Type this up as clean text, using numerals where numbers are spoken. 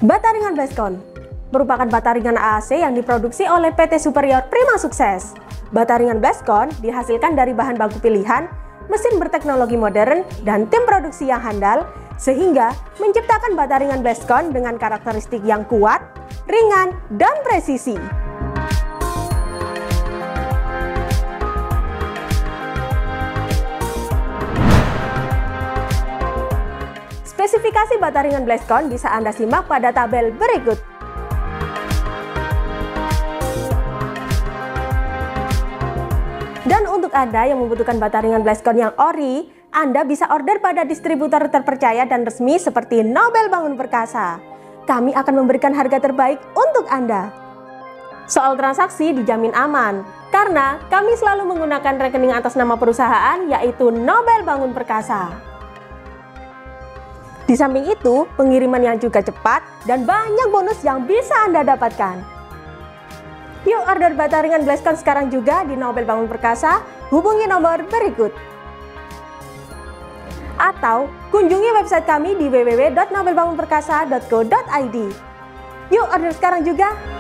Bata ringan Bleskon merupakan bata ringan AAC yang diproduksi oleh PT Superior Prima Sukses. Bata ringan Bleskon dihasilkan dari bahan baku pilihan, mesin berteknologi modern, dan tim produksi yang handal, sehingga menciptakan bata ringan Bleskon dengan karakteristik yang kuat, ringan, dan presisi. Spesifikasi bata ringan Bleskon bisa Anda simak pada tabel berikut. Dan untuk Anda yang membutuhkan bata ringan Bleskon yang ori, Anda bisa order pada distributor terpercaya dan resmi seperti Nobel Bangun Perkasa. Kami akan memberikan harga terbaik untuk Anda. Soal transaksi dijamin aman, karena kami selalu menggunakan rekening atas nama perusahaan yaitu Nobel Bangun Perkasa. Di samping itu, pengiriman yang juga cepat dan banyak bonus yang bisa Anda dapatkan. Yuk order bata ringan Bleskon sekarang juga di Nobel Bangun Perkasa, hubungi nomor berikut. Atau kunjungi website kami di www.nobelbangunperkasa.co.id. Yuk order sekarang juga!